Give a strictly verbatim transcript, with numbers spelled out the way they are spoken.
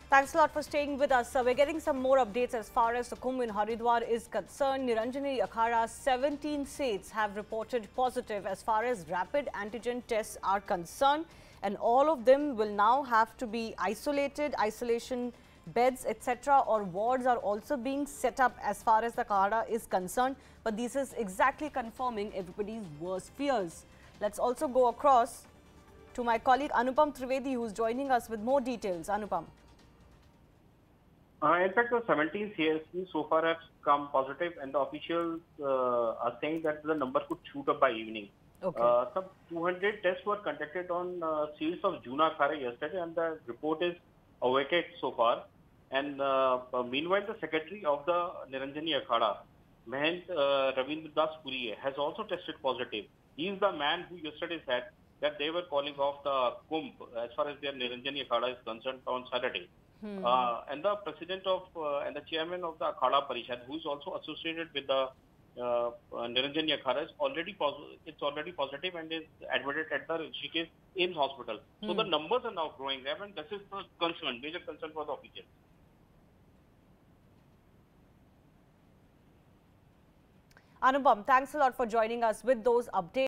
Thanks a lot for staying with us. So we're getting some more updates as far as the Kumbh in Haridwar is concerned. Niranjani Akhada, seventeen seats have reported positive as far as rapid antigen tests are concerned. And all of them will now have to be isolated, isolation beds, et cetera, or wards are also being set up as far as the Akhada is concerned. But this is exactly confirming everybody's worst fears. Let's also go across to my colleague Anupam Trivedi, who's joining us with more details. Anupam. Uh, in fact, the seventeen C S Ps so far have come positive, and the officials uh, are saying that the number could shoot up by evening. Okay. Uh, some two hundred tests were conducted on uh, seals of Juna Akhada yesterday, and the report is awaited so far. And uh, uh, meanwhile, the secretary of the Niranjani Akhada, Mahant uh, Ravindra Das Puri, has also tested positive. He is the man who yesterday said that they were calling off the Kumbh as far as their Niranjani Akhada is concerned on Saturday. Hmm. Uh, and the president of uh, and the chairman of the Akhada Parishad, who is also associated with the uh, Niranjani Akhada, is already positive. It's already positive and is admitted at the Rishikesh AIIMS hospital. Hmm. So the numbers are now growing, and this is the concern, major concern for the officials. Anupam, thanks a lot for joining us with those updates.